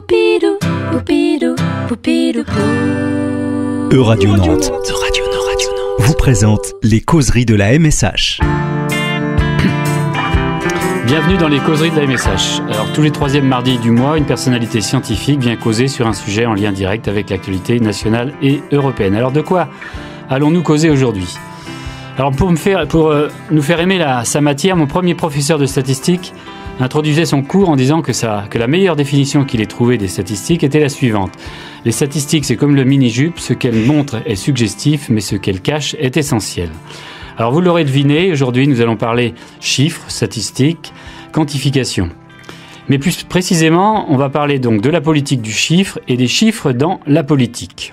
Poupidou, poupidou, poupidou, Euradio Nantes vous présente les causeries de la MSH. Bienvenue dans les causeries de la MSH. Alors, tous les troisièmes mardis du mois, une personnalité scientifique vient causer sur un sujet en lien direct avec l'actualité nationale et européenne. Alors, de quoi allons-nous causer aujourd'hui ? Alors, pour nous faire aimer sa matière, mon premier professeur de statistique introduisait son cours en disant que la meilleure définition qu'il ait trouvée des statistiques était la suivante. Les statistiques, c'est comme le mini-jupe, ce qu'elles montrent est suggestif, mais ce qu'elles cachent est essentiel. Alors vous l'aurez deviné, aujourd'hui nous allons parler chiffres, statistiques, quantification. Mais plus précisément, on va parler donc de la politique du chiffre et des chiffres dans la politique.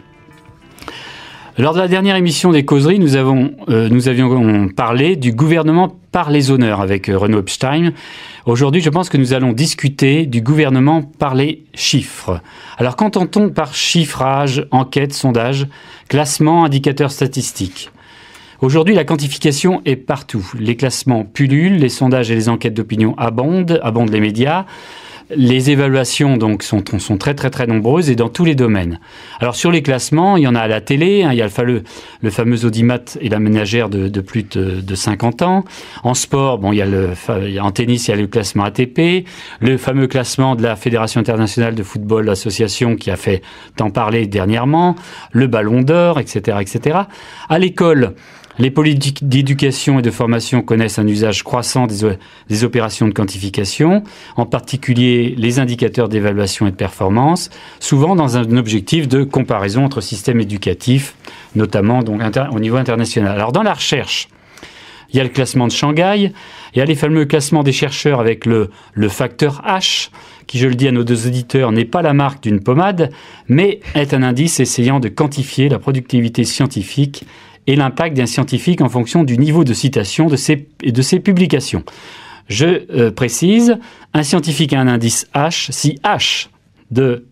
Lors de la dernière émission des causeries, nous avions parlé du gouvernement par les honneurs avec Renaud Epstein. Aujourd'hui, je pense que nous allons discuter du gouvernement par les chiffres. Alors, qu'entend-on par chiffrage, enquête, sondage, classement, indicateur statistique ? Aujourd'hui, la quantification est partout. Les classements pullulent, les sondages et les enquêtes d'opinion abondent les médias. Les évaluations donc sont très très très nombreuses et dans tous les domaines. Alors sur les classements, il y en a à la télé, il y a le fameux audimat et la ménagère de plus de 50 ans. En sport, en tennis, il y a le classement ATP, le fameux classement de la Fédération internationale de football association qui a fait tant parler dernièrement, le Ballon d'Or, etc., etc. À l'école, les politiques d'éducation et de formation connaissent un usage croissant des opérations de quantification, en particulier les indicateurs d'évaluation et de performance, souvent dans un objectif de comparaison entre systèmes éducatifs, notamment donc au niveau international. Alors dans la recherche, il y a le classement de Shanghai, il y a les fameux classements des chercheurs avec le facteur H, qui, je le dis à nos deux auditeurs, n'est pas la marque d'une pommade, mais est un indice essayant de quantifier la productivité scientifique et l'impact d'un scientifique en fonction du niveau de citation de ses publications. Je précise, un scientifique a un indice H si H de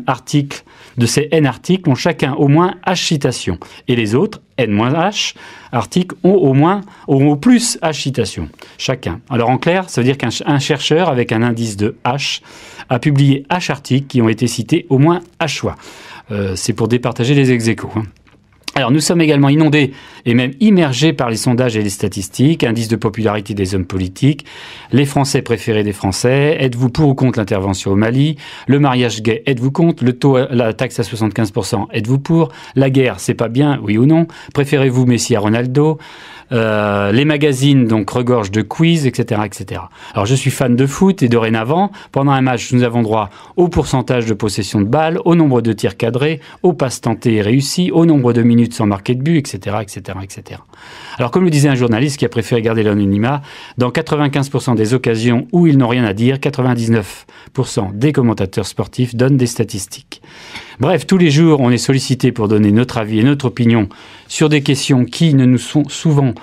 ces N articles ont chacun au moins H citations. Et les autres, N-H articles, ont au plus H citations, chacun. Alors en clair, ça veut dire qu'un chercheur avec un indice de H a publié H articles qui ont été cités au moins H fois. C'est pour départager les ex-aequos. Alors, nous sommes également inondés et même immergés par les sondages et les statistiques, indices de popularité des hommes politiques, les Français préférés des Français, êtes-vous pour ou contre l'intervention au Mali, le mariage gay, êtes-vous contre, la taxe à 75%, êtes-vous pour, la guerre, c'est pas bien, oui ou non, préférez-vous Messi à Ronaldo, les magazines donc regorgent de quiz, etc., etc. Alors je suis fan de foot et dorénavant, pendant un match, nous avons droit au pourcentage de possession de balles, au nombre de tirs cadrés, au passes tentées et réussies, au nombre de minutes sans marquer de but, etc., etc., etc. Alors comme le disait un journaliste qui a préféré garder l'anonymat, dans 95% des occasions où ils n'ont rien à dire, 99% des commentateurs sportifs donnent des statistiques. Bref, tous les jours, on est sollicité pour donner notre avis et notre opinion sur des questions qui ne nous sont souvent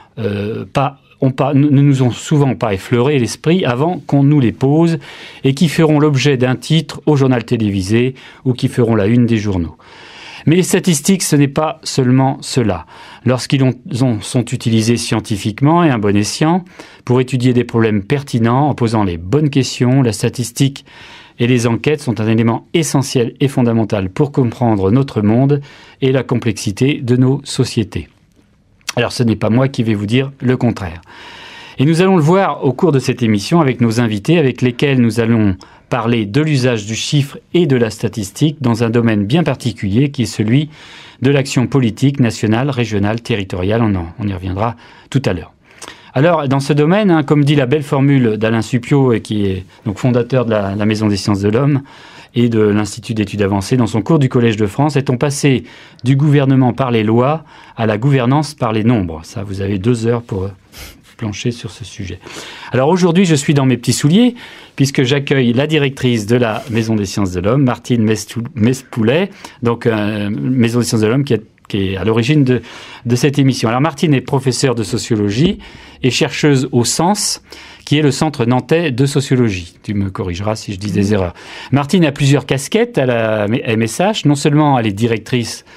ne nous ont souvent pas effleuré l'esprit avant qu'on nous les pose et qui feront l'objet d'un titre au journal télévisé ou qui feront la une des journaux. Mais les statistiques, ce n'est pas seulement cela. Lorsqu'ils sont utilisés scientifiquement et à bon escient pour étudier des problèmes pertinents en posant les bonnes questions, la statistique et les enquêtes sont un élément essentiel et fondamental pour comprendre notre monde et la complexité de nos sociétés. Alors ce n'est pas moi qui vais vous dire le contraire. Et nous allons le voir au cours de cette émission avec nos invités avec lesquels nous allons parler de l'usage du chiffre et de la statistique dans un domaine bien particulier qui est celui de l'action politique nationale, régionale, territoriale. On y reviendra tout à l'heure. Alors, dans ce domaine, comme dit la belle formule d'Alain Supiot, qui est donc fondateur de la Maison des sciences de l'homme et de l'Institut d'études avancées, dans son cours du Collège de France, est-on passé du gouvernement par les lois à la gouvernance par les nombres. Ça, vous avez 2 heures pour plancher sur ce sujet. Alors aujourd'hui, je suis dans mes petits souliers, puisque j'accueille la directrice de la Maison des sciences de l'homme, Martine Mespoulet, donc Maison des sciences de l'homme qui est à l'origine de cette émission. Alors Martine est professeure de sociologie et chercheuse au CENS, qui est le Centre nantais de sociologie. Tu me corrigeras si je dis des erreurs. Martine a plusieurs casquettes à la MSH. Non seulement elle est directrice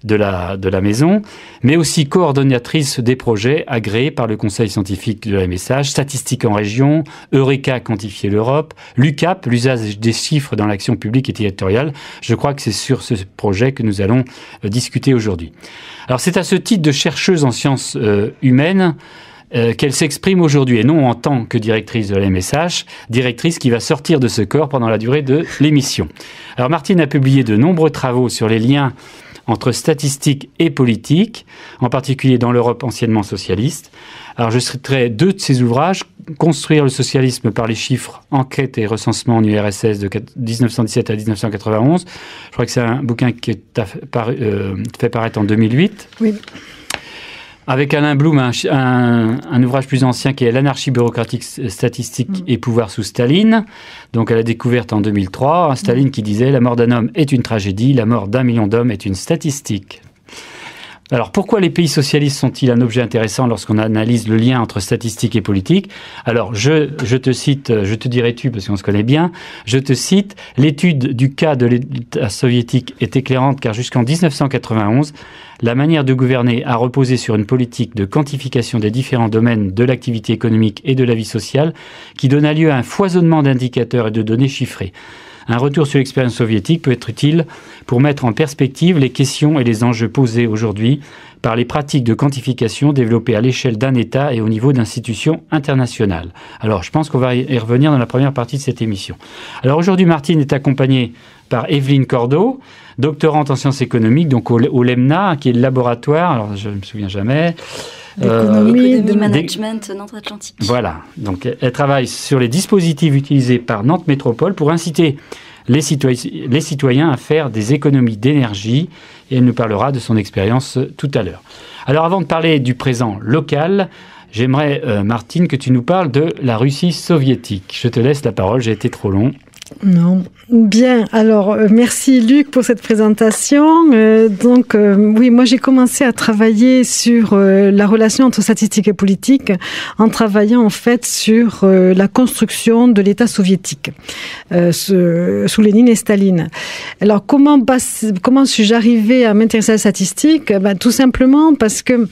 de la maison, mais aussi coordonnatrice des projets agréés par le Conseil scientifique de la MSH, Statistiques en région, Eureka Quantifier l'Europe, l'UCAP, l'usage des chiffres dans l'action publique et territoriale. Je crois que c'est sur ce projet que nous allons discuter aujourd'hui. Alors c'est à ce titre de chercheuse en sciences humaines qu'elle s'exprime aujourd'hui, et non en tant que directrice de la MSH, directrice qui va sortir de ce corps pendant la durée de l'émission. Alors Martine a publié de nombreux travaux sur les liens entre statistiques et politique, en particulier dans l'Europe anciennement socialiste. Alors je citerai 2 de ses ouvrages, Construire le socialisme par les chiffres, enquête et recensement en URSS de 1917 à 1991. Je crois que c'est un bouquin qui est fait paraître en 2008. Oui. Avec Alain Blum, un ouvrage plus ancien qui est L'anarchie bureaucratique, statistique et pouvoir sous Staline. Donc à la découverte en 2003, Staline qui disait « La mort d'un homme est une tragédie, la mort d'un million d'hommes est une statistique ». Alors, pourquoi les pays socialistes sont-ils un objet intéressant lorsqu'on analyse le lien entre statistique et politique ? Alors, je te cite, je te dirai tu parce qu'on se connaît bien, je te cite, l'étude du cas de l'État soviétique est éclairante car jusqu'en 1991, la manière de gouverner a reposé sur une politique de quantification des différents domaines de l'activité économique et de la vie sociale qui donna lieu à un foisonnement d'indicateurs et de données chiffrées. Un retour sur l'expérience soviétique peut être utile pour mettre en perspective les questions et les enjeux posés aujourd'hui par les pratiques de quantification développées à l'échelle d'un État et au niveau d'institutions internationales. Alors, je pense qu'on va y revenir dans la première partie de cette émission. Alors, aujourd'hui, Martine est accompagnée par Evelyne Cordeau, doctorante en sciences économiques, donc au LEMNA, qui est le laboratoire, alors je ne me souviens jamais... Économie, de management Nantes-Atlantique. Voilà, donc elle travaille sur les dispositifs utilisés par Nantes Métropole pour inciter les citoyens à faire des économies d'énergie, et elle nous parlera de son expérience tout à l'heure. Alors avant de parler du présent local, j'aimerais, Martine, que tu nous parles de la Russie soviétique. Je te laisse la parole, j'ai été trop long. Non. Bien, alors merci Luc pour cette présentation. Oui, moi j'ai commencé à travailler sur la relation entre statistique et politique en travaillant en fait sur la construction de l'État soviétique sous Lénine et Staline. Alors comment suis-je arrivée à m'intéresser à la statistique ? Tout simplement parce que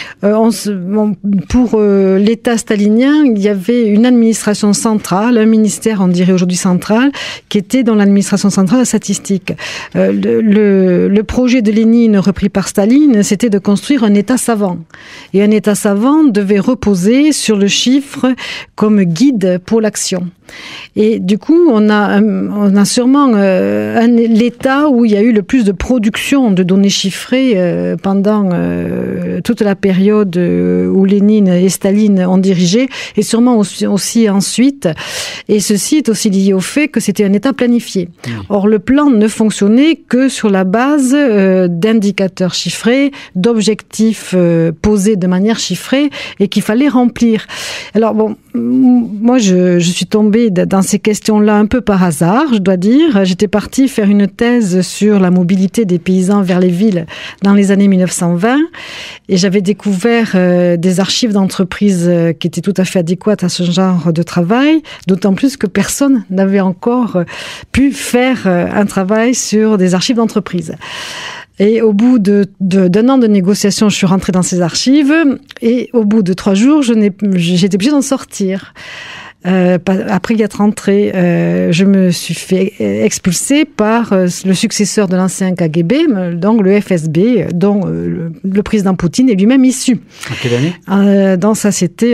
pour l'État stalinien, il y avait une administration centrale, un ministère on dirait aujourd'hui central, qui était dans l'administration centrale de la statistique. Le projet de Lénine repris par Staline, c'était de construire un État savant. Et un État savant devait reposer sur le chiffre comme guide pour l'action. Et du coup, on a sûrement l'État où il y a eu le plus de production de données chiffrées pendant toute la période où Lénine et Staline ont dirigé, et sûrement aussi ensuite. Et ceci est aussi lié au fait que c'était un État planifié. Or, le plan ne fonctionnait que sur la base d'indicateurs chiffrés, d'objectifs posés de manière chiffrée et qu'il fallait remplir. Alors bon, moi je suis tombée dans ces questions-là un peu par hasard, je dois dire. J'étais partie faire une thèse sur la mobilité des paysans vers les villes dans les années 1920 et j'avais découvert des archives d'entreprises qui étaient tout à fait adéquates à ce genre de travail, d'autant plus que personne n'avait encore pu faire un travail sur des archives d'entreprise. Et au bout d'un an de négociation, je suis rentrée dans ces archives et au bout de 3 jours, j'étais obligée d'en sortir. Après y être rentrée, je me suis fait expulser par le successeur de l'ancien KGB, donc le FSB, dont le président Poutine est lui-même issu. En quelle année ? C'était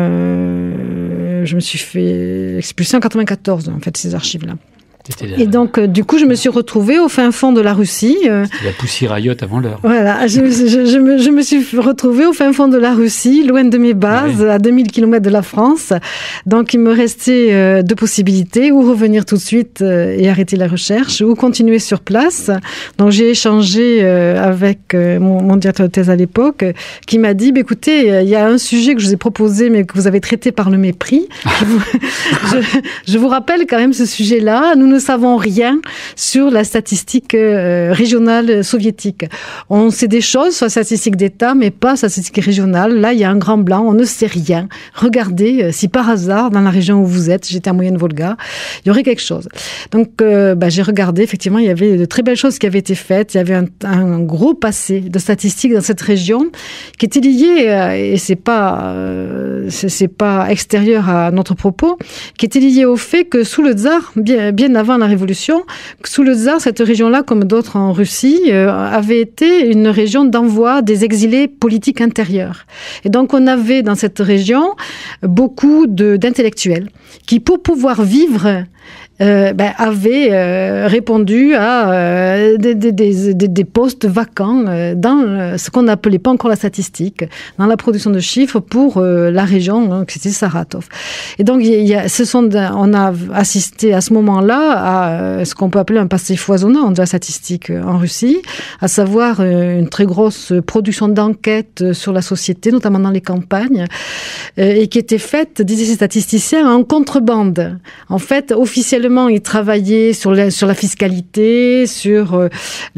je me suis fait expulser en 1994, en fait, ces archives-là. Et donc, du coup, je me suis retrouvée au fin fond de la Russie. C'était la Pussy Riot avant l'heure. Voilà, je me suis retrouvée au fin fond de la Russie, loin de mes bases, à 2000 km de la France. Donc, il me restait 2 possibilités, ou revenir tout de suite et arrêter la recherche, ou continuer sur place. Donc, j'ai échangé avec mon directeur de thèse à l'époque, qui m'a dit, écoutez, il y a un sujet que je vous ai proposé, mais que vous avez traité par le mépris. Je vous rappelle quand même ce sujet-là. Nous ne savons rien sur la statistique régionale soviétique. On sait des choses sur la statistique d'État, mais pas sur la statistique régionale. Là, il y a un grand blanc, on ne sait rien. Regardez, si par hasard, dans la région où vous êtes, j'étais en Moyenne-Volga, il y aurait quelque chose. Donc, j'ai regardé, effectivement, il y avait de très belles choses qui avaient été faites. Il y avait un gros passé de statistiques dans cette région qui était lié, et c'est pas extérieur à notre propos, qui était lié au fait que sous le tsar, bien avant la Révolution, sous le tsar, cette région-là, comme d'autres en Russie, avait été une région d'envoi des exilés politiques intérieurs. Et donc, on avait dans cette région beaucoup d'intellectuels qui, pour pouvoir vivre, avaient répondu à des postes vacants dans ce qu'on n'appelait pas encore la statistique, dans la production de chiffres pour la région, donc c'était Saratov. Et donc, on a assisté à ce moment-là à ce qu'on peut appeler un passé foisonnant de la statistique en Russie, à savoir une très grosse production d'enquêtes sur la société, notamment dans les campagnes, et qui était faite, disaient ces statisticiens, en contrebande. En fait, officiellement, ils travaillaient sur la fiscalité, sur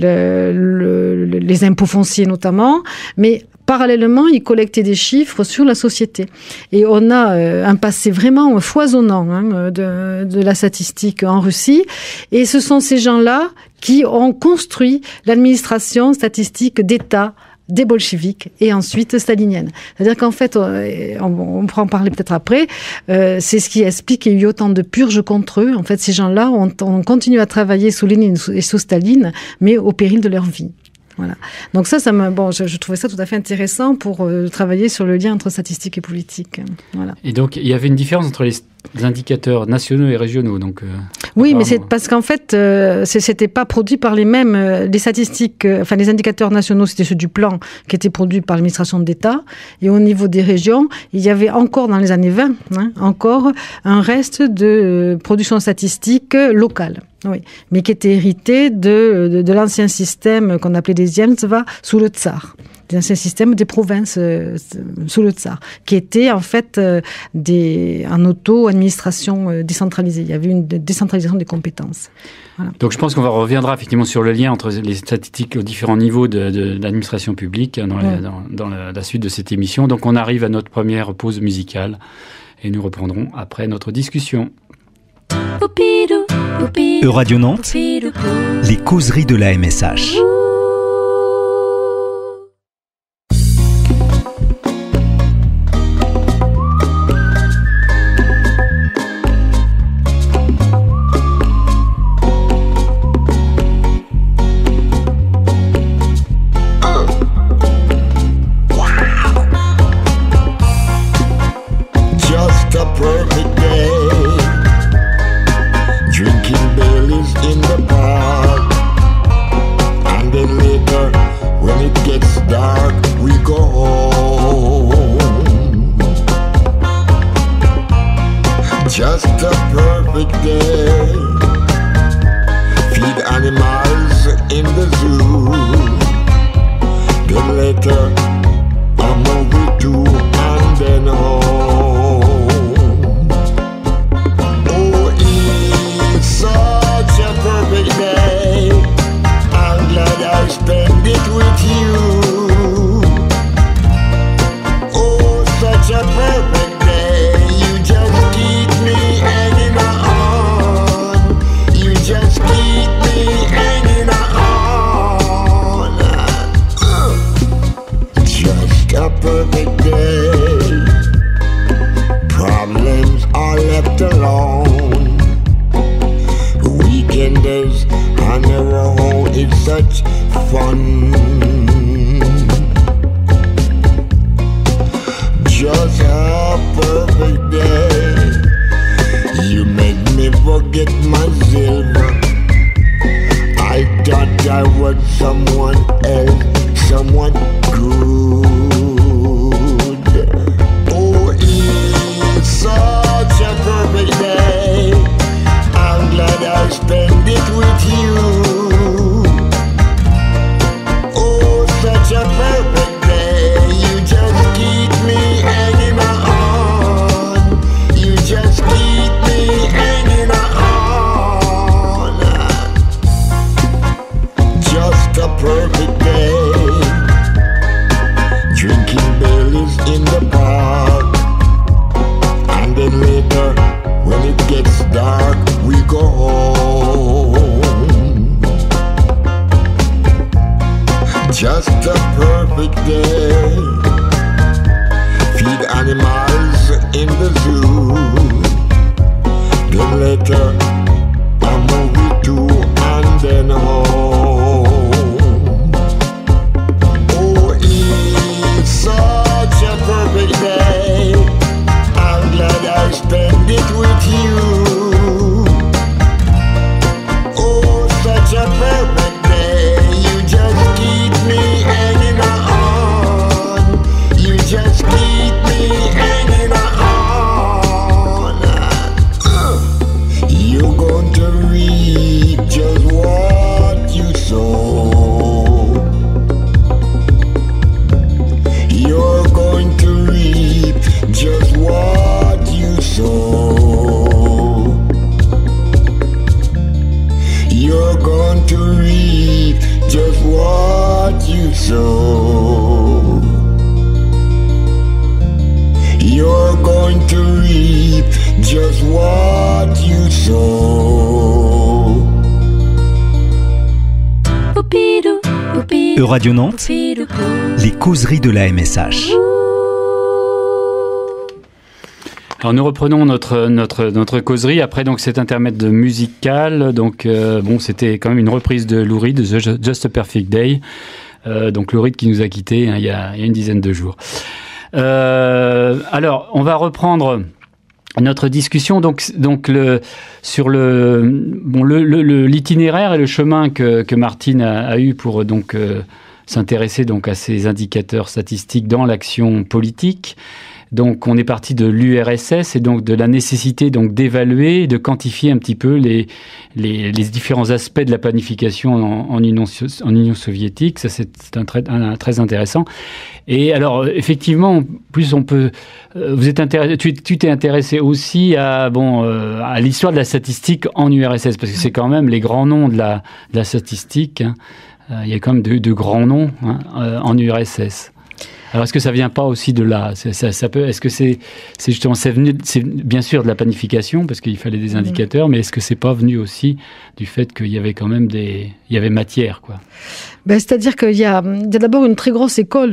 les impôts fonciers notamment, mais parallèlement, ils collectaient des chiffres sur la société. Et on a un passé vraiment foisonnant de la statistique en Russie. Et ce sont ces gens-là qui ont construit l'administration statistique d'État des bolcheviks et ensuite stalinienne. C'est-à-dire qu'en fait, on pourra en parler peut-être après, c'est ce qui explique qu'il y a eu autant de purges contre eux. En fait, ces gens-là ont continué à travailler sous Lénine et sous Staline, mais au péril de leur vie. Voilà. Donc je trouvais ça tout à fait intéressant pour travailler sur le lien entre statistique et politique. Voilà. Et donc, il y avait une différence entre les indicateurs nationaux et régionaux. Donc, oui, mais c'est parce qu'en fait, c'était pas produit par les mêmes. Les statistiques, les indicateurs nationaux, c'était ceux du plan qui étaient produits par l'administration d'État. Et au niveau des régions, il y avait encore dans les années 20, encore un reste de production statistique locale. Oui, mais qui était hérité de l'ancien système qu'on appelait des Zemstva sous le tsar. L'ancien système des provinces sous le tsar, qui était en fait en auto-administration décentralisée. Il y avait une décentralisation des compétences. Voilà. Donc je pense qu'on reviendra effectivement sur le lien entre les statistiques aux différents niveaux de l'administration publique dans la suite de cette émission. Donc on arrive à notre première pause musicale et nous reprendrons après notre discussion. Radio Nantes, les causeries de la MSH. just a perfect day. Feed animals in the zoo. Then later a movie too, and then home. Oh, it's such a perfect day. I'm glad I spend it with you. Oh, such a perfect day. You just keep me hanging on. You just keep me hanging on. You're going to reap just what you sow. You're going to reap just what you sow. You're going to reap just what you sow. You're going to reap just what you sow. Radio Nantes, les causeries de la MSH. Alors nous reprenons notre causerie après donc cet intermède musical. Donc bon, c'était quand même une reprise de Lou Reed, Just a Perfect Day. Donc Lou Reed qui nous a quittés il y a une dizaine de jours. Alors on va reprendre notre discussion sur l'itinéraire et le chemin que Martine a eu pour donc s'intéresser donc à ces indicateurs statistiques dans l'action politique. Donc, on est parti de l'URSS et donc de la nécessité donc d'évaluer, de quantifier un petit peu les différents aspects de la planification en Union soviétique. Ça, c'est très intéressant. Et alors, effectivement, plus on peut, tu t'es intéressé aussi à l'histoire de la statistique en URSS parce que c'est quand même les grands noms de la statistique. Hein. Il y a quand même de grands noms en URSS. Alors, est-ce que ça vient pas aussi de là ? Est-ce que c'est justement, c'est bien sûr de la planification, parce qu'il fallait des indicateurs, mais est-ce que c'est pas venu aussi du fait qu'il y avait quand même il y avait matière, quoi ? C'est-à-dire qu'il y a d'abord une très grosse école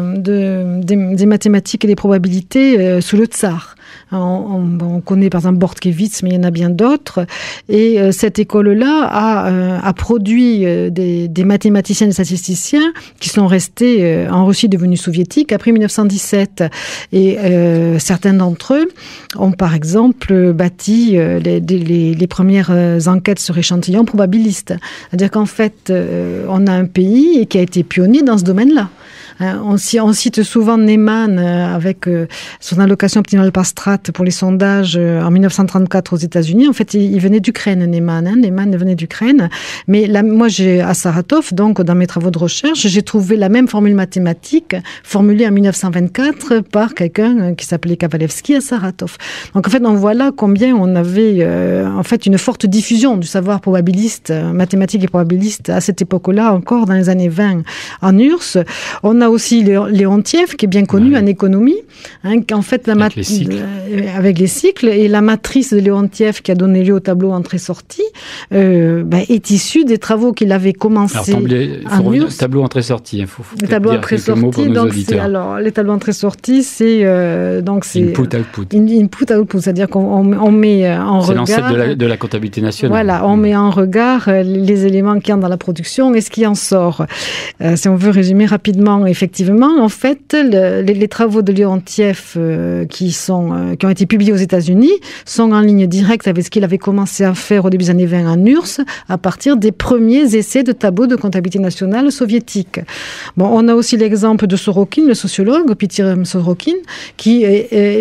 des mathématiques et des probabilités sous le tsar. On connaît par exemple Bortkiewicz, mais il y en a bien d'autres. Et cette école-là a produit des mathématiciens et des statisticiens qui sont restés en Russie devenue soviétique après 1917. Et certains d'entre eux ont par exemple bâti les premières enquêtes sur échantillons probabilistes. C'est-à-dire qu'en fait, on a un pays qui a été pionnier dans ce domaine-là. On cite souvent Neyman avec son allocation optimale par strate pour les sondages en 1934 aux États-Unis. En fait, il venait d'Ukraine, Neyman. Neyman venait d'Ukraine. Mais moi, à Saratov, donc dans mes travaux de recherche, j'ai trouvé la même formule mathématique formulée en 1924 par quelqu'un qui s'appelait Kavalevski à Saratov. Donc en fait, on voit là combien on avait en fait une forte diffusion du savoir probabiliste, mathématique et probabiliste à cette époque-là, encore dans les années 20 en URSS. On a aussi Leontiev, qui est bien connu en économie, qu'en fait, avec les cycles, et la matrice de Leontiev qui a donné lieu au tableau entrée-sortie est issue des travaux qu'il avait commencé en URSS. Tableau entrée-sortie, il faut le tableau entrée-sortie, les tableaux entrée-sortie, c'est input-output. Input-output, c'est-à-dire qu'on met en regard... C'est l'ancêtre de la comptabilité nationale. Voilà, on met en regard les éléments qui entrent dans la production et ce qui en sort. Si on veut résumer rapidement, effectivement, en fait, les travaux de Leontiev qui ont été publiés aux États-Unis sont en ligne directe avec ce qu'il avait commencé à faire au début des années 20 en URSS, à partir des premiers essais de tableaux de comptabilité nationale soviétique. Bon, on a aussi l'exemple de Sorokin, le sociologue, Peter Sorokin, qui est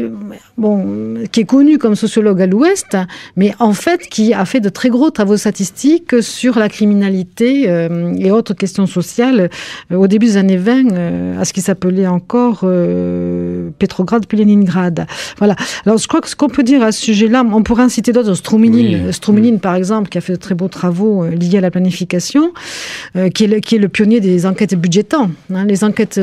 connu comme sociologue à l'Ouest, mais en fait, qui a fait de très gros travaux statistiques sur la criminalité et autres questions sociales au début des années 20 à ce qui s'appelait encore Petrograd puis Leningrad. Voilà. Alors je crois que ce qu'on peut dire à ce sujet-là, on pourrait en citer d'autres. Strumiline, par exemple, qui a fait de très beaux travaux liés à la planification, qui est le pionnier des enquêtes budgétantes. Les enquêtes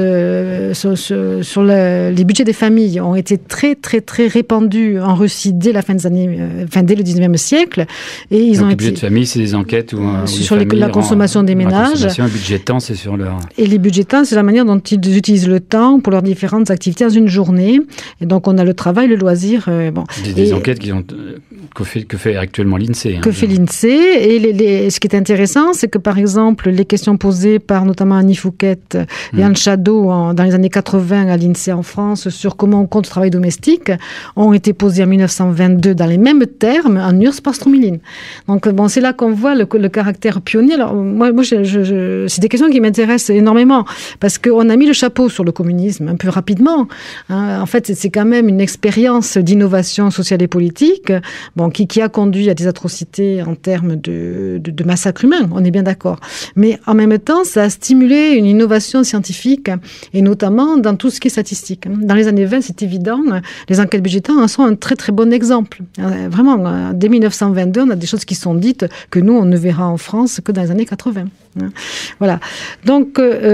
sur les budgets des familles ont été très très très répandues en Russie dès la fin des années, dès le 19e siècle. Et ils donc ont les budgets de famille, c'est des enquêtes sur la consommation des ménages. La consommation, budget de temps, c'est sur leur... Et les budgets de temps, c'est la manière dont ils utilisent le temps pour leurs différentes activités dans une journée. Et donc, on a le travail, le loisir. Des enquêtes que fait actuellement l'INSEE. Que fait l'INSEE. Et ce qui est intéressant, c'est que, par exemple, les questions posées par notamment Annie Fouquet et Anne Chadeau dans les années 80 à l'INSEE en France sur comment on compte le travail domestique ont été posées en 1922 dans les mêmes termes en URSS par Strumiline. Donc, c'est là qu'on voit le caractère pionnier. Alors, moi c'est des questions qui m'intéressent énormément parce qu'on a mis le chapeau sur le communisme un peu rapidement. En fait, c'est quand même une expérience d'innovation sociale et politique qui a conduit à des atrocités en termes de massacres humains, on est bien d'accord. Mais en même temps, ça a stimulé une innovation scientifique et notamment dans tout ce qui est statistique. Dans les années 20, c'est évident, les enquêtes budgétaires en sont un très très bon exemple. Vraiment, dès 1922, on a des choses qui sont dites que nous, on ne verra en France que dans les années 80. Voilà. Donc,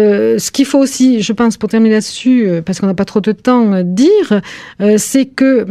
ce qu'il faut aussi, je pense, pour terminer là-dessus, parce qu'on n'a pas trop de temps, dire, c'est que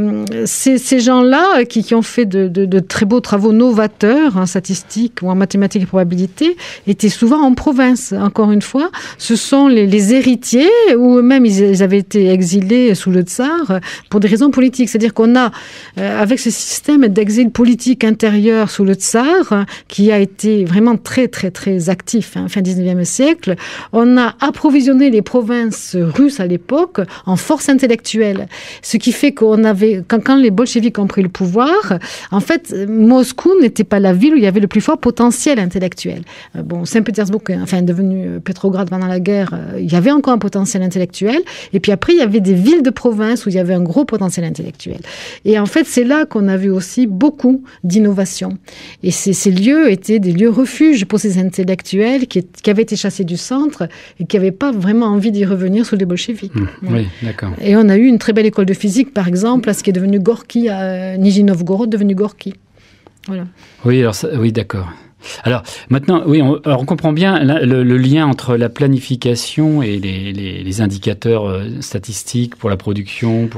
ces gens-là qui ont fait de très beaux travaux novateurs en statistique ou en mathématiques et probabilités étaient souvent en province. Encore une fois, ce sont les héritiers ou eux-mêmes ils avaient été exilés sous le tsar pour des raisons politiques. C'est-à-dire qu'on a, avec ce système d'exil politique intérieur sous le tsar, qui a été vraiment très, très, très actif fin 19e siècle, on a approvisionné les provinces russes à l'époque en force intellectuelle. Ce qui fait qu'on avait, quand les bolcheviks ont pris le pouvoir, en fait, Moscou n'était pas la ville où il y avait le plus fort potentiel intellectuel. Saint-Pétersbourg, devenu Petrograd pendant la guerre, il y avait encore un potentiel intellectuel. Et puis après, il y avait des villes de province où il y avait un gros potentiel intellectuel. Et en fait, c'est là qu'on a vu aussi beaucoup d'innovation. Et ces lieux étaient des lieux refuges pour ces intellectuels qui avaient été chassés du centre et qui n'avaient pas vraiment envie d'y revenir sous les bolcheviks. Oui, d'accord. Et on a eu une très belle école de physique, par exemple, à ce qui est devenu Gorky, à Nijni-Novgorod, devenu Gorky. Voilà. Oui, oui, d'accord. Alors, maintenant, oui, on comprend bien le lien entre la planification et les indicateurs statistiques pour la production,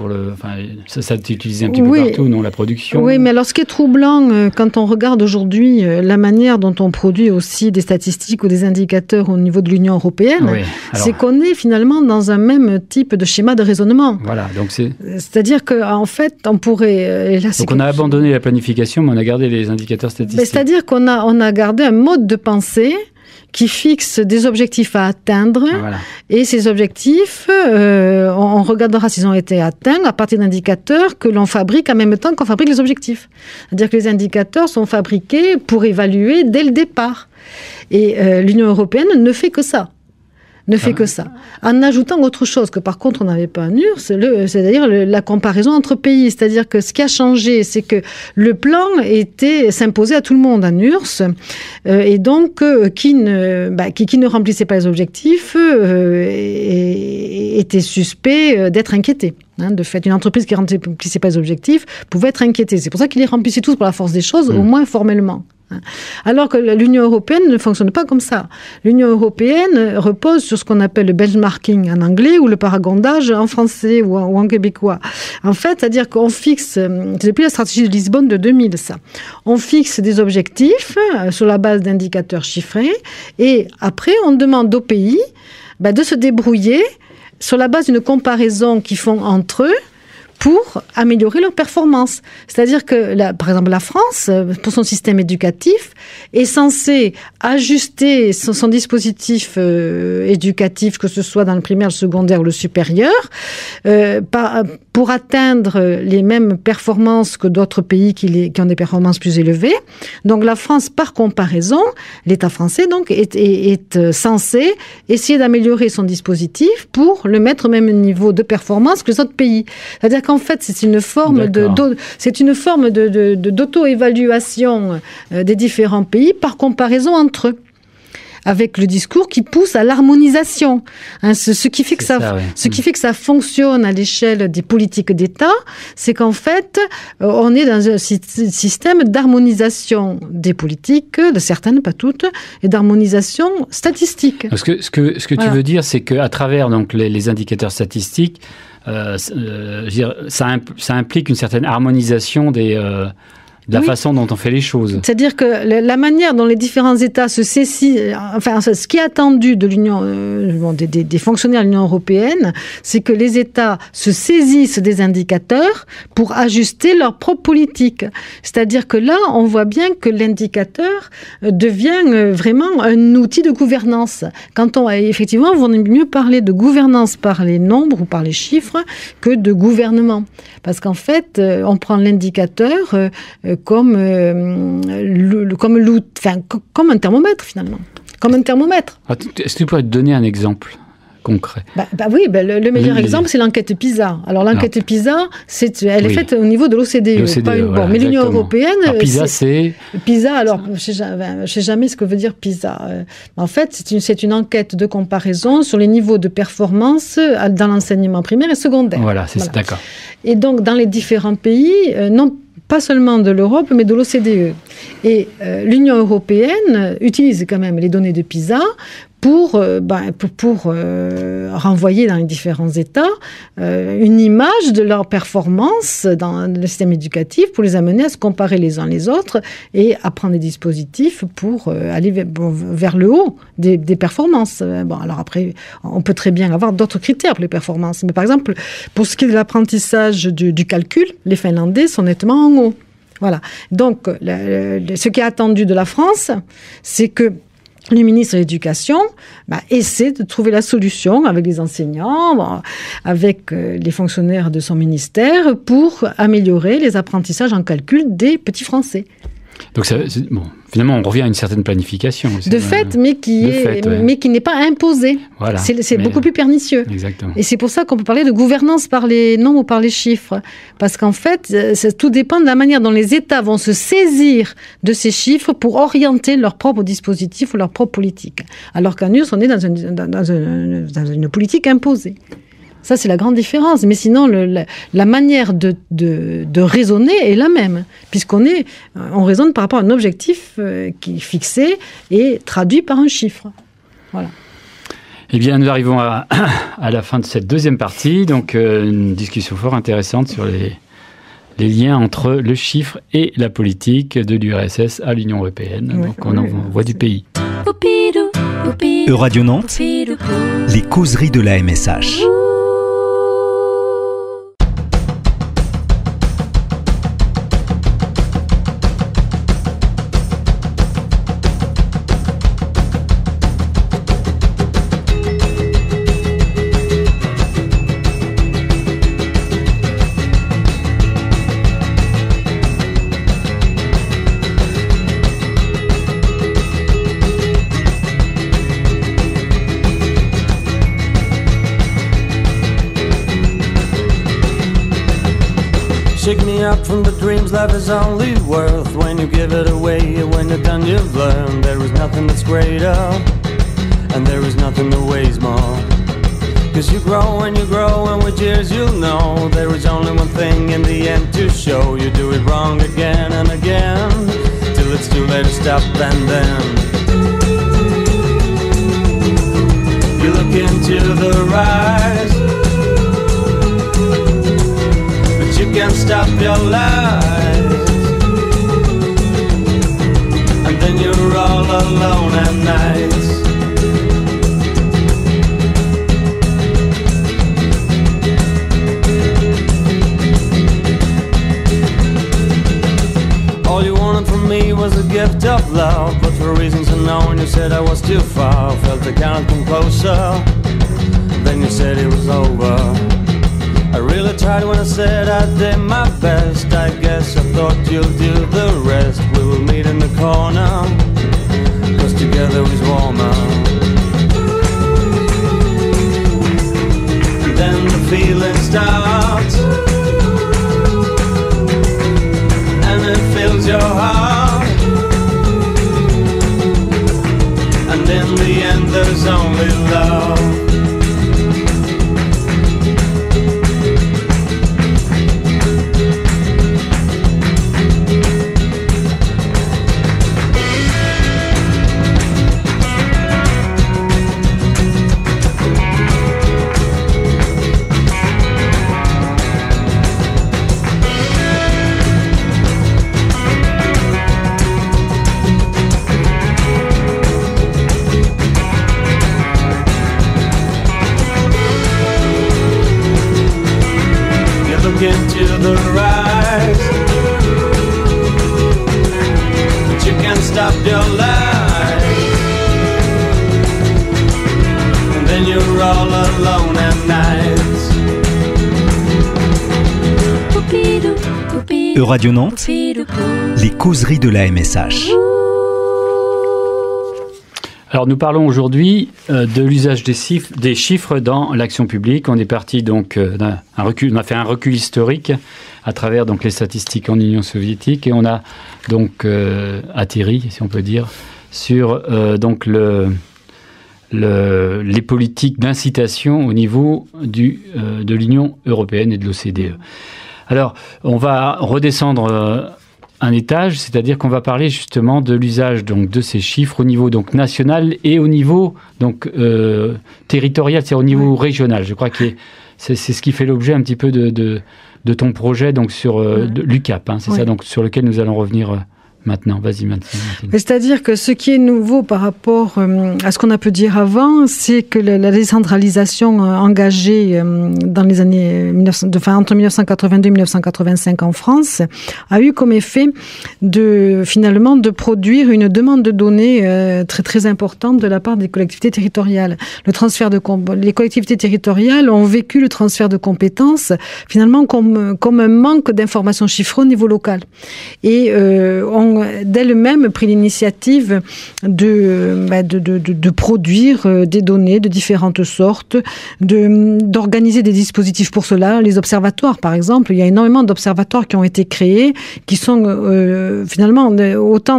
ça est utilisé un petit peu partout, non, la production. Oui, mais alors ce qui est troublant, quand on regarde aujourd'hui la manière dont on produit aussi des statistiques ou des indicateurs au niveau de l'Union européenne, c'est qu'on est finalement dans un même type de schéma de raisonnement. Voilà, donc c'est-à-dire qu'en fait, on pourrait... Donc on a abandonné la planification, mais on a gardé les indicateurs statistiques. C'est-à-dire qu'on a gardé un mode de pensée qui fixe des objectifs à atteindre. Voilà. Et ces objectifs, on regardera s'ils ont été atteints à partir d'indicateurs que l'on fabrique en même temps qu'on fabrique les objectifs. C'est-à-dire que les indicateurs sont fabriqués pour évaluer dès le départ. Et l'Union européenne ne fait que ça. En ajoutant autre chose que par contre on n'avait pas en URSS, c'est-à-dire la comparaison entre pays. C'est-à-dire que ce qui a changé, c'est que le plan s'imposait à tout le monde en URSS, et donc qui ne remplissait pas les objectifs était suspect d'être inquiété. De fait, une entreprise qui ne remplissait pas les objectifs pouvait être inquiétée. C'est pour ça qu'ils les remplissaient tous pour la force des choses, au moins formellement. Alors que l'Union européenne ne fonctionne pas comme ça. L'Union européenne repose sur ce qu'on appelle le benchmarking en anglais ou le paragondage en français ou en québécois. En fait, c'est-à-dire qu'on fixe, c'est depuis la stratégie de Lisbonne de 2000 ça, on fixe des objectifs sur la base d'indicateurs chiffrés et après on demande aux pays de se débrouiller sur la base d'une comparaison qu'ils font entre eux pour améliorer leur performance. C'est-à-dire que, par exemple, la France, pour son système éducatif, est censée ajuster son dispositif éducatif, que ce soit dans le primaire, le secondaire ou le supérieur, pour atteindre les mêmes performances que d'autres pays qui ont des performances plus élevées. Donc la France, par comparaison, l'État français donc est censé essayer d'améliorer son dispositif pour le mettre au même niveau de performance que les autres pays. C'est-à-dire qu'en fait, c'est une forme d'auto-évaluation des différents pays par comparaison entre eux. avec le discours qui pousse à l'harmonisation. Hein, ce qui fait que qui fait que ça fonctionne à l'échelle des politiques d'État, c'est qu'en fait, on est dans un système d'harmonisation des politiques, de certaines, pas toutes, et d'harmonisation statistique. Ce que tu veux dire, c'est qu'à travers donc, les indicateurs statistiques, ça implique une certaine harmonisation de la façon dont on fait les choses. C'est-à-dire que la manière dont les différents États se saisissent, enfin, ce qui est attendu de l'Union, des fonctionnaires de l'Union européenne, c'est que les États se saisissent des indicateurs pour ajuster leur propre politique. C'est-à-dire que là, on voit bien que l'indicateur devient vraiment un outil de gouvernance. Effectivement, on vaut mieux parler de gouvernance par les nombres ou par les chiffres que de gouvernement. Parce qu'en fait, on prend l'indicateur comme un thermomètre, finalement. Comme un thermomètre. Est-ce que tu pourrais te donner un exemple concret? Oui, le meilleur exemple, c'est l'enquête PISA. Alors, l'enquête PISA, elle est faite au niveau de l'OCDE. Mais l'Union européenne... Alors, PISA, c'est... PISA, alors, je ne sais jamais ce que veut dire PISA. En fait, c'est une enquête de comparaison sur les niveaux de performance dans l'enseignement primaire et secondaire. Voilà, d'accord. Et donc, dans les différents pays, non pas seulement de l'Europe, mais de l'OCDE. Et l'Union européenne utilise quand même les données de PISA pour renvoyer dans les différents États une image de leur performance dans le système éducatif, pour les amener à se comparer les uns les autres et à prendre des dispositifs pour aller vers le haut des performances. Alors après, on peut très bien avoir d'autres critères pour les performances. Mais par exemple, pour ce qui est de l'apprentissage du calcul, les Finlandais sont nettement en haut. Voilà. Donc, ce qui est attendu de la France, c'est que le ministre de l'Éducation essaie de trouver la solution avec les enseignants, avec les fonctionnaires de son ministère, pour améliorer les apprentissages en calcul des petits Français. Donc, finalement, on revient à une certaine planification. Mais qui n'est pas imposée. Voilà, c'est beaucoup plus pernicieux. Exactement. Et c'est pour ça qu'on peut parler de gouvernance par les nombres ou par les chiffres. Parce qu'en fait, tout dépend de la manière dont les États vont se saisir de ces chiffres pour orienter leur propre dispositif ou leur propre politique. Alors qu'en US, on est dans une politique imposée. Ça, c'est la grande différence. Mais sinon, la manière de raisonner est la même, puisqu'on raisonne par rapport à un objectif qui est fixé et traduit par un chiffre. Voilà. Eh bien, nous arrivons à la fin de cette deuxième partie. Donc, une discussion fort intéressante sur les liens entre le chiffre et la politique de l'URSS à l'Union européenne. Oui, donc, on en voit du pays. Radio Nantes, les causeries de la MSH. Shake me up from the dreams life is only worth when you give it away. When you're done you've learned there is nothing that's greater, and there is nothing that weighs more. Cause you grow and with years you'll know there is only one thing in the end to show. You do it wrong again and again till it's too late to stop, and then you look into the rise, you can't stop your lies, and then you're all alone at night. All you wanted from me was a gift of love, but for reasons unknown you said I was too far. Felt I can't come closer, then you said it was over. I really tried when I said I did my best. I guess I thought you'll do the rest. We will meet in the corner, cause together is warmer. And then the feeling starts, and it fills your heart. And in there's only love. Into the rise, but you can't stop your life, and then you're all alone at night. Euradio Nantes, les causeries de la MSH. Alors nous parlons aujourd'hui de l'usage des chiffres dans l'action publique. On est parti donc d'un recul, on a fait un recul historique à travers donc les statistiques en Union soviétique et on a donc atterri, si on peut dire, sur donc les politiques d'incitation au niveau de l'Union européenne et de l'OCDE. Alors on va redescendre un étage, c'est-à-dire qu'on va parler justement de l'usage donc de ces chiffres au niveau donc national et au niveau donc territorial, c'est-à-dire au niveau régional. Je crois que c'est ce qui fait l'objet un petit peu de ton projet donc sur l'UCAP, hein, c'est ça donc sur lequel nous allons revenir maintenant. Vas-y maintenant. C'est-à-dire que ce qui est nouveau par rapport à ce qu'on a pu dire avant, c'est que la décentralisation engagée dans les années entre 1982 et 1985 en France a eu comme effet finalement de produire une demande de données très très importante de la part des collectivités territoriales. Les collectivités territoriales ont vécu le transfert de compétences finalement comme un manque d'informations chiffrées au niveau local et d'elle-même pris l'initiative de produire des données de différentes sortes, d'organiser des dispositifs pour cela. Les observatoires, par exemple, il y a énormément d'observatoires qui ont été créés, qui sont finalement autant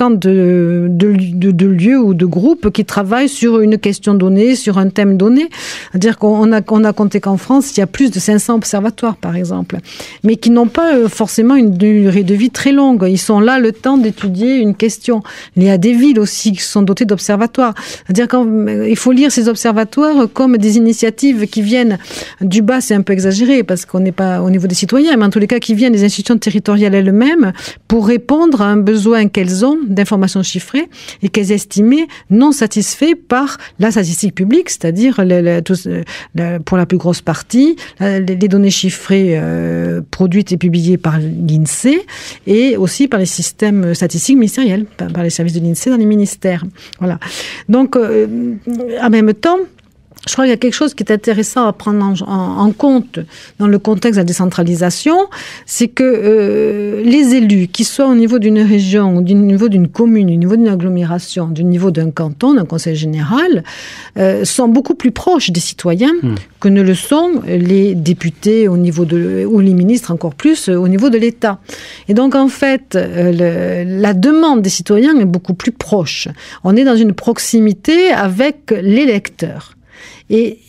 de lieux ou de groupes qui travaillent sur une question donnée, sur un thème donné. C'est-à-dire qu'on a compté qu'en France, il y a plus de 500 observatoires, par exemple, mais qui n'ont pas forcément une durée de vie très longue. Ils sont là le temps d'étudier une question. Il y a des villes aussi qui sont dotées d'observatoires. C'est-à-dire qu'il faut lire ces observatoires comme des initiatives qui viennent du bas, c'est un peu exagéré parce qu'on n'est pas au niveau des citoyens, mais en tous les cas qui viennent des institutions territoriales elles-mêmes pour répondre à un besoin qu'elles ont d'informations chiffrées et qu'elles estimaient non satisfaits par la statistique publique, c'est-à-dire pour la plus grosse partie, les données chiffrées produites et publiées par l'INSEE et aussi par les systèmes statistiques ministériels, par les services de l'INSEE dans les ministères. Voilà. Donc, en même temps, je crois qu'il y a quelque chose qui est intéressant à prendre en compte dans le contexte de la décentralisation, c'est que les élus, qu'ils soient au niveau d'une région, au niveau d'une commune, au niveau d'une agglomération, du niveau d'un canton, d'un conseil général, sont beaucoup plus proches des citoyens que ne le sont les députés au niveau ou les ministres encore plus au niveau de l'État. Et donc en fait, la demande des citoyens est beaucoup plus proche. On est dans une proximité avec l'électeur. Et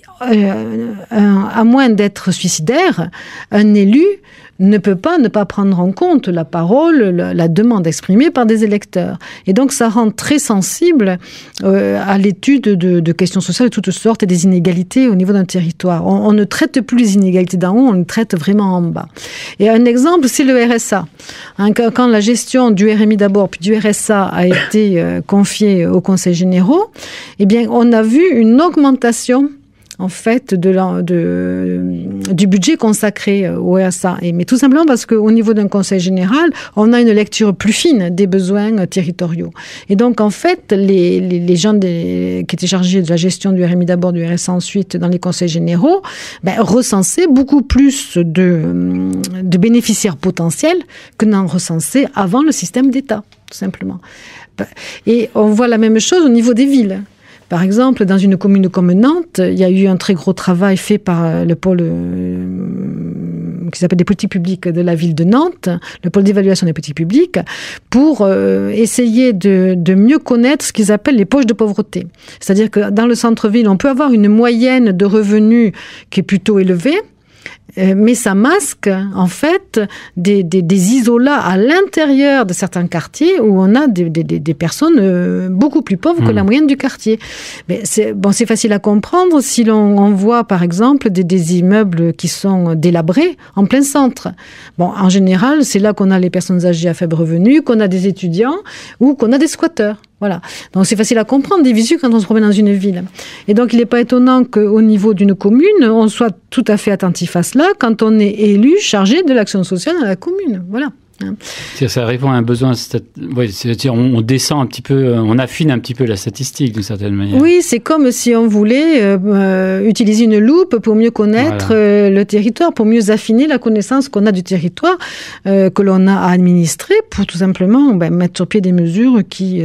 à moins d'être suicidaire, un élu ne peut pas ne pas prendre en compte la parole, la demande exprimée par des électeurs. Et donc, ça rend très sensible à l'étude de questions sociales de toutes sortes et des inégalités au niveau d'un territoire. On ne traite plus les inégalités d'en haut, on les traite vraiment en bas. Et un exemple, c'est le RSA. Quand la gestion du RMI d'abord, puis du RSA a été confiée aux conseils généraux, eh bien, on a vu une augmentation en fait, du budget consacré au RSA. Mais tout simplement parce qu'au niveau d'un conseil général, on a une lecture plus fine des besoins territoriaux. Et donc, en fait, les gens qui étaient chargés de la gestion du RMI d'abord, du RSA ensuite, dans les conseils généraux, recensaient beaucoup plus de bénéficiaires potentiels que n'en recensaient avant le système d'État, tout simplement. Et on voit la même chose au niveau des villes. Par exemple, dans une commune comme Nantes, il y a eu un très gros travail fait par le pôle qui s'appelle des politiques publiques de la ville de Nantes, le pôle d'évaluation des politiques publiques, pour essayer de mieux connaître ce qu'ils appellent les poches de pauvreté. C'est-à-dire que dans le centre-ville, on peut avoir une moyenne de revenus qui est plutôt élevée, mais ça masque en fait des isolats à l'intérieur de certains quartiers où on a des personnes beaucoup plus pauvres que la moyenne du quartier. Mais c'est facile à comprendre si l'on voit par exemple des immeubles qui sont délabrés en plein centre. Bon, en général, c'est là qu'on a les personnes âgées à faible revenu, qu'on a des étudiants ou qu'on a des squatteurs. Voilà. Donc c'est facile à comprendre des visu quand on se promène dans une ville. Et donc il n'est pas étonnant qu'au niveau d'une commune, on soit tout à fait attentif à cela quand on est élu chargé de l'action sociale dans la commune. Voilà. Ça répond à un besoin, c'est-à-dire on descend un petit peu, on affine un petit peu la statistique d'une certaine manière. Oui, c'est comme si on voulait utiliser une loupe pour mieux connaître le territoire, pour mieux affiner la connaissance qu'on a du territoire que l'on a à administrer, pour tout simplement mettre sur pied des mesures qui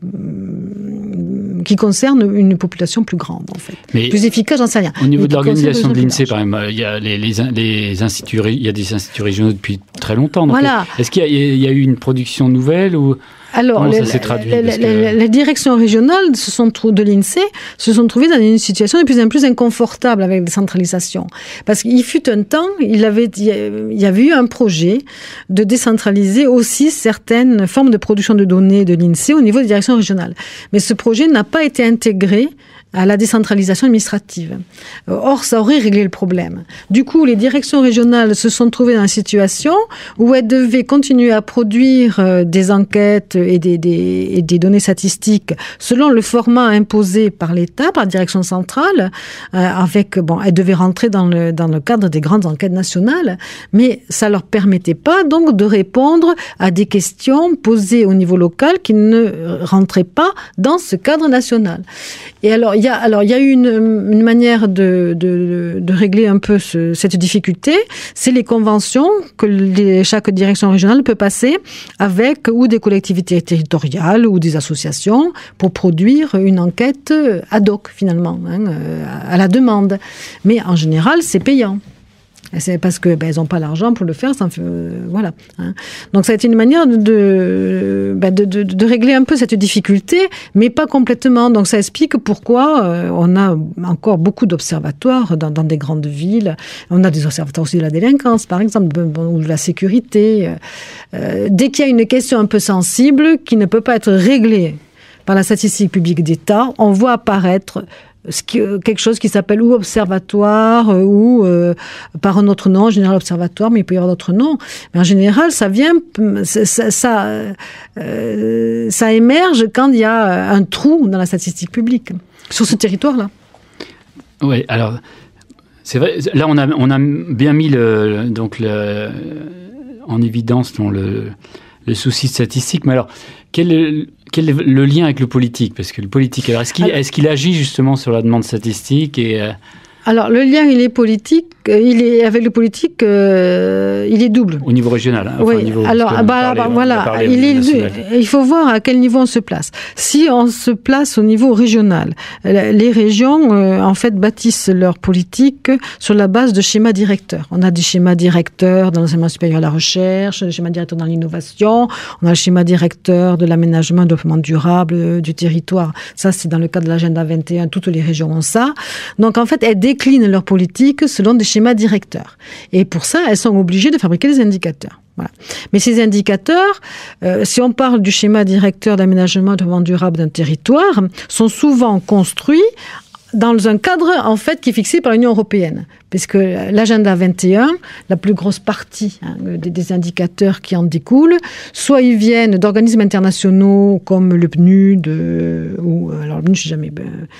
concernent une population plus grande, en fait. Mais plus efficace, j'en sais rien. Au niveau de l'organisation de l'INSEE, par exemple, il y a les instituts, il y a des instituts régionaux depuis très longtemps. Donc voilà. Est-ce qu'il y a eu une production nouvelle ou alors, ça s'est traduit les directions régionales de l'INSEE se sont trouvées dans une situation de plus en plus inconfortable avec la décentralisation. Parce qu'il fut un temps, il y avait eu un projet de décentraliser aussi certaines formes de production de données de l'INSEE au niveau des directions régionales. Mais ce projet n'a pas été intégré à la décentralisation administrative. Or, ça aurait réglé le problème. Du coup, les directions régionales se sont trouvées dans une situation où elles devaient continuer à produire des enquêtes et des données statistiques selon le format imposé par l'État, par la direction centrale, elles devaient rentrer dans le cadre des grandes enquêtes nationales, mais ça leur permettait pas donc de répondre à des questions posées au niveau local qui ne rentraient pas dans ce cadre national. Et alors, il y a eu une manière de régler un peu cette difficulté, c'est les conventions que chaque direction régionale peut passer avec ou des collectivités territoriales ou des associations pour produire une enquête ad hoc finalement, à la demande. Mais en général, c'est payant. C'est parce que elles n'ont pas l'argent pour le faire. Voilà. Donc ça a été une manière de régler un peu cette difficulté, mais pas complètement. Donc ça explique pourquoi on a encore beaucoup d'observatoires dans des grandes villes. On a des observatoires aussi de la délinquance, par exemple, ou de la sécurité. Dès qu'il y a une question un peu sensible qui ne peut pas être réglée par la statistique publique d'État, on voit apparaître quelque chose qui s'appelle ou observatoire ou par un autre nom, en général observatoire, mais il peut y avoir d'autres noms. Mais en général, ça émerge quand il y a un trou dans la statistique publique sur ce territoire-là. Oui, alors c'est vrai. Là, on a bien mis en évidence le souci statistique. Mais alors, quel est le lien avec le politique ? Parce que le politique, alors est-ce qu'il agit justement sur la demande statistique et Alors, le lien, il est politique. Avec le politique, il est double. Au niveau régional. Oui. Au niveau, alors, voilà. Il faut voir à quel niveau on se place. Si on se place au niveau régional, les régions, en fait, bâtissent leur politique sur la base de schémas directeurs. On a des schémas directeurs dans l'enseignement supérieur à la recherche, des schémas directeurs dans l'innovation. On a le schéma directeur de l'aménagement, du développement durable du territoire. Ça, c'est dans le cadre de l'agenda 21. Toutes les régions ont ça. Donc, en fait, elles déclinent leur politique selon des schémas directeurs. Et pour ça, elles sont obligées de fabriquer des indicateurs. Voilà. Mais ces indicateurs, si on parle du schéma directeur d'aménagement et de développement durable d'un territoire, sont souvent construits dans un cadre, en fait, qui est fixé par l'Union européenne. Puisque l'agenda 21, la plus grosse partie des indicateurs qui en découlent, soit ils viennent d'organismes internationaux comme le PNUD, alors le PNUD, je ne sais jamais...